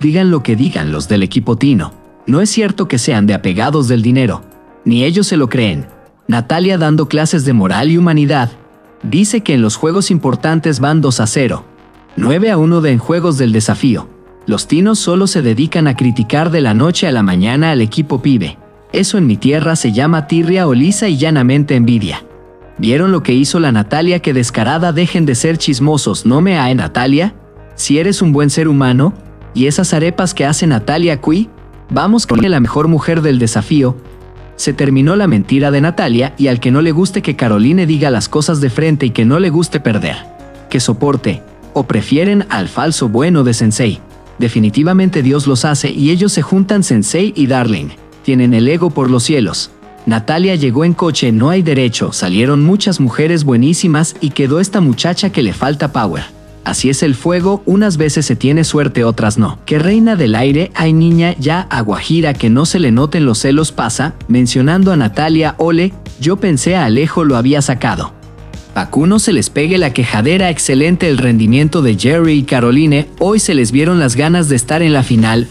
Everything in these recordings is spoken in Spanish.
Digan lo que digan los del equipo Tino. No es cierto que sean de apegados del dinero. Ni ellos se lo creen. Natalia, dando clases de moral y humanidad, dice que en los juegos importantes van 2-0. 9-1 en juegos del desafío. Los tinos solo se dedican a criticar de la noche a la mañana al equipo pibe. Eso en mi tierra se llama tirria o lisa y llanamente envidia. ¿Vieron lo que hizo la Natalia? Que descarada, dejen de ser chismosos, ¿no me hay, Natalia? Si eres un buen ser humano. ¿Y esas arepas que hace Natalia Cui? Vamos con la mejor mujer del desafío. Se terminó la mentira de Natalia y al que no le guste que Caroline diga las cosas de frente y que no le guste perder, que soporte, o prefieren al falso bueno de Sensei. Definitivamente Dios los hace y ellos se juntan. Sensei y Darling tienen el ego por los cielos. Natalia llegó en coche, no hay derecho, salieron muchas mujeres buenísimas y quedó esta muchacha que le falta power. Así es el fuego, unas veces se tiene suerte, otras no. Que reina del aire, ay niña, ya a Guajira, que no se le noten los celos, pasa, mencionando a Natalia, ole, yo pensé a Alejo lo había sacado. Pacu, no se les pegue la quejadera. Excelente el rendimiento de Jerry y Caroline, hoy se les vieron las ganas de estar en la final.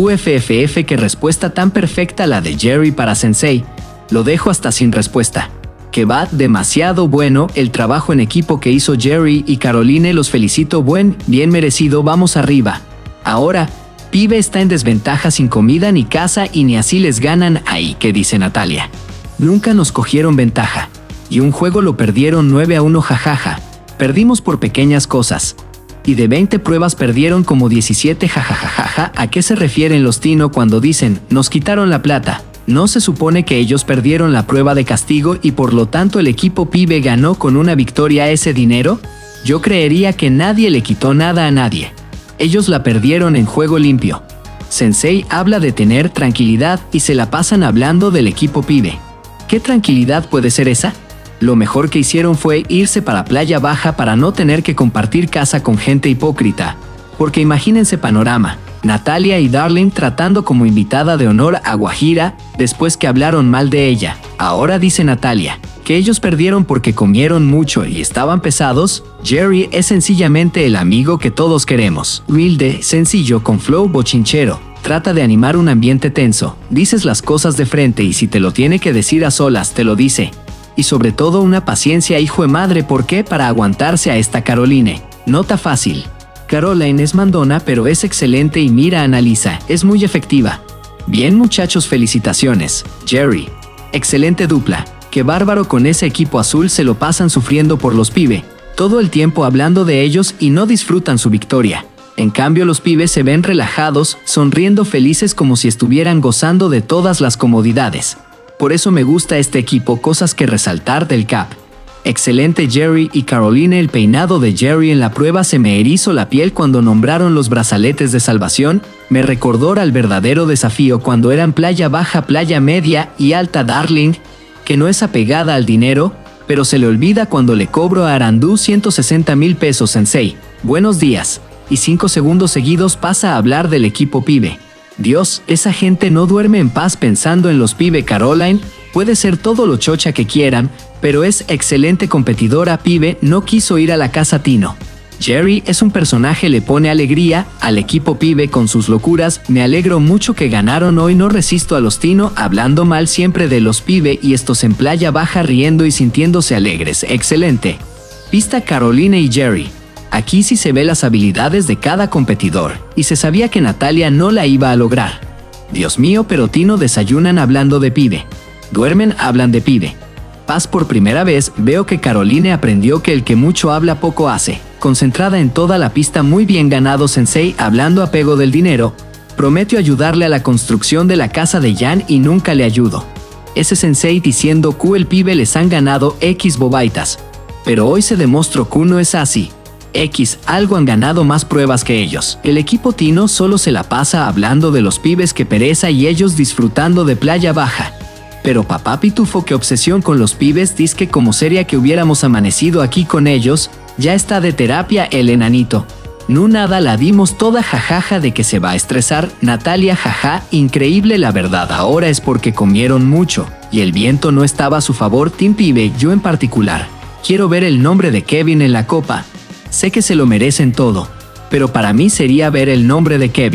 UFFF, qué respuesta tan perfecta la de Jerry para Sensei. Lo dejo hasta sin respuesta. Que va demasiado bueno el trabajo en equipo que hizo Jerry y Caroline, los felicito, bien merecido, vamos arriba. Ahora, pibe está en desventaja, sin comida ni casa y ni así les ganan ahí, ¿qué dice Natalia? Nunca nos cogieron ventaja. Y un juego lo perdieron 9-1, jajaja. Perdimos por pequeñas cosas. Y de 20 pruebas perdieron como 17, jajajaja. ¿A qué se refieren los Tino cuando dicen, nos quitaron la plata? ¿No se supone que ellos perdieron la prueba de castigo y por lo tanto el equipo pibe ganó con una victoria ese dinero? Yo creería que nadie le quitó nada a nadie. Ellos la perdieron en juego limpio. Sensei habla de tener tranquilidad y se la pasan hablando del equipo pibe. ¿Qué tranquilidad puede ser esa? Lo mejor que hicieron fue irse para Playa Baja para no tener que compartir casa con gente hipócrita. Porque imagínense panorama. Natalia y Darling tratando como invitada de honor a Guajira, después que hablaron mal de ella. Ahora dice Natalia que ellos perdieron porque comieron mucho y estaban pesados. Jerry es sencillamente el amigo que todos queremos. Humilde, sencillo, con flow bochinchero. Trata de animar un ambiente tenso. Dices las cosas de frente y si te lo tiene que decir a solas, te lo dice. Y sobre todo una paciencia, hijo de madre, ¿por qué? Para aguantarse a esta Caroline. Nota fácil. Caroline es mandona, pero es excelente y mira, analiza, es muy efectiva. Bien muchachos, felicitaciones. Jerry. Excelente dupla. Qué bárbaro, con ese equipo azul se lo pasan sufriendo por los pibe. Todo el tiempo hablando de ellos y no disfrutan su victoria. En cambio los pibes se ven relajados, sonriendo felices como si estuvieran gozando de todas las comodidades. Por eso me gusta este equipo. Cosas que resaltar del CAP. Excelente Jerry y Caroline. El peinado de Jerry en la prueba se me erizó la piel cuando nombraron los brazaletes de salvación. Me recordó al verdadero desafío cuando eran Playa Baja, Playa Media y Alta. Darling, que no es apegada al dinero, pero se le olvida cuando le cobro a Arandú 160,000 pesos. Sensei, buenos días. Y 5 segundos seguidos pasa a hablar del equipo pibe. Dios, esa gente no duerme en paz pensando en los pibe. Caroline puede ser todo lo chocha que quieran, pero es excelente competidora. Pibe no quiso ir a la casa Tino. Jerry es un personaje, le pone alegría al equipo pibe con sus locuras. Me alegro mucho que ganaron hoy, no resisto a los Tino hablando mal siempre de los pibe y estos en Playa Baja riendo y sintiéndose alegres. Excelente. Pista Caroline y Jerry. Aquí sí se ve las habilidades de cada competidor, y se sabía que Natalia no la iba a lograr. Dios mío, pero Tino desayunan hablando de pibe. Duermen, hablan de pibe. Paz, por primera vez veo que Caroline aprendió que el que mucho habla poco hace. Concentrada en toda la pista, muy bien ganado. Sensei hablando apego del dinero. Prometió ayudarle a la construcción de la casa de Jan y nunca le ayudo. Ese Sensei diciendo que el pibe les han ganado X bobaitas. Pero hoy se demostró que no es así. X, algo han ganado más pruebas que ellos. El equipo Tino solo se la pasa hablando de los pibes, que pereza, y ellos disfrutando de Playa Baja. Pero papá Pitufo, qué obsesión con los pibes, dizque como sería que hubiéramos amanecido aquí con ellos. Ya está de terapia el enanito. No nada, la dimos toda, jajaja, de que se va a estresar. Natalia, jaja, increíble la verdad, ahora es porque comieron mucho y el viento no estaba a su favor. Team Pibe, yo en particular quiero ver el nombre de Kevin en la copa. Sé que se lo merecen todo, pero para mí sería ver el nombre de Kevin.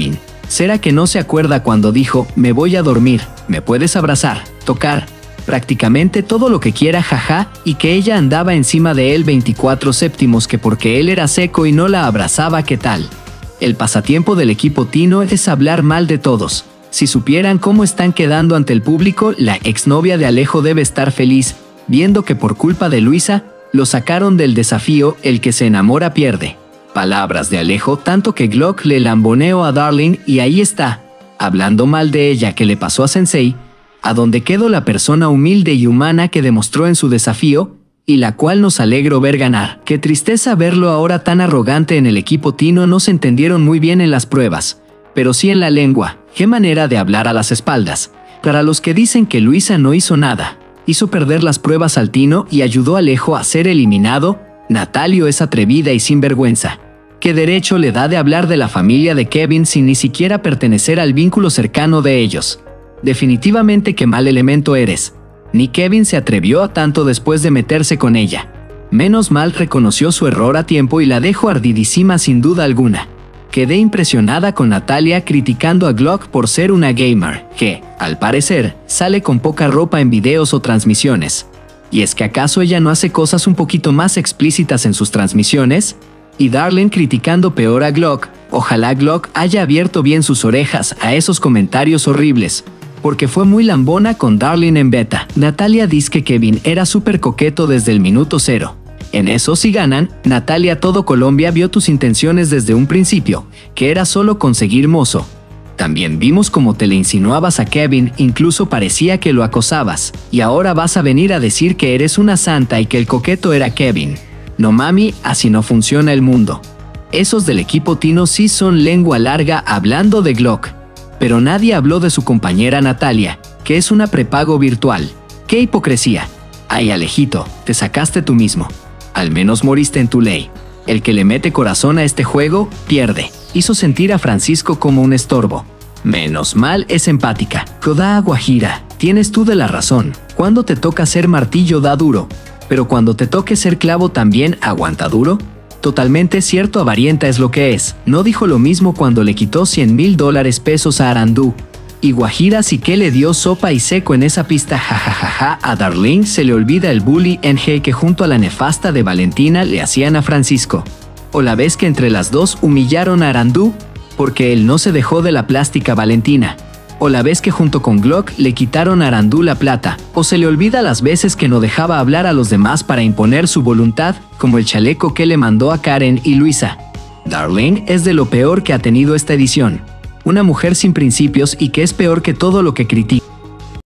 ¿Será que no se acuerda cuando dijo, me voy a dormir, me puedes abrazar, tocar, prácticamente todo lo que quiera, jaja, y que ella andaba encima de él 24/7 que porque él era seco y no la abrazaba, ¿qué tal? El pasatiempo del equipo Tino es hablar mal de todos. Si supieran cómo están quedando ante el público, la exnovia de Alejo debe estar feliz, viendo que por culpa de Luisa, lo sacaron del desafío, el que se enamora pierde. Palabras de Alejo, tanto que Glock le lamboneó a Darling y ahí está, hablando mal de ella que le pasó a Sensei, a donde quedó la persona humilde y humana que demostró en su desafío, y la cual nos alegro ver ganar. Qué tristeza verlo ahora tan arrogante en el equipo Tino. No se entendieron muy bien en las pruebas, pero sí en la lengua. Qué manera de hablar a las espaldas. Para los que dicen que Luisa no hizo nada, hizo perder las pruebas al Tino y ayudó a Alejo a ser eliminado, Natalio es atrevida y sinvergüenza. ¿Qué derecho le da de hablar de la familia de Kevin sin ni siquiera pertenecer al vínculo cercano de ellos? Definitivamente qué mal elemento eres. Ni Kevin se atrevió a tanto después de meterse con ella. Menos mal reconoció su error a tiempo y la dejó ardidísima sin duda alguna. Quedé impresionada con Natalia criticando a Glock por ser una gamer, que, al parecer, sale con poca ropa en videos o transmisiones. ¿Y es que acaso ella no hace cosas un poquito más explícitas en sus transmisiones? Y Darling criticando peor a Glock. Ojalá Glock haya abierto bien sus orejas a esos comentarios horribles, porque fue muy lambona con Darling en beta. Natalia dice que Kevin era súper coqueto desde el minuto 0. En eso si ganan, Natalia, todo Colombia vio tus intenciones desde un principio, que era solo conseguir mozo. También vimos cómo te le insinuabas a Kevin, incluso parecía que lo acosabas, y ahora vas a venir a decir que eres una santa y que el coqueto era Kevin. No mami, así no funciona el mundo. Esos del equipo Tino sí son lengua larga hablando de Glock. Pero nadie habló de su compañera Natalia, que es una prepago virtual. ¡Qué hipocresía! Ay, Alejito, te sacaste tú mismo. Al menos moriste en tu ley. El que le mete corazón a este juego, pierde. Hizo sentir a Francisco como un estorbo. Menos mal es empática. Koda Guajira, tienes tú de la razón. Cuando te toca ser martillo da duro, pero cuando te toque ser clavo también aguanta duro. Totalmente cierto, avarienta es lo que es. No dijo lo mismo cuando le quitó $100,000 a Arandú. Y Guajira sí que le dio sopa y seco en esa pista, jajajaja. A Darling se le olvida el bully NG que junto a la nefasta de Valentina le hacían a Francisco. O la vez que entre las dos humillaron a Arandú, porque él no se dejó de la plástica Valentina. O la vez que junto con Glock le quitaron a Arandú la plata. O se le olvida las veces que no dejaba hablar a los demás para imponer su voluntad, como el chaleco que le mandó a Karen y Luisa. Darling es de lo peor que ha tenido esta edición. Una mujer sin principios y que es peor que todo lo que critica.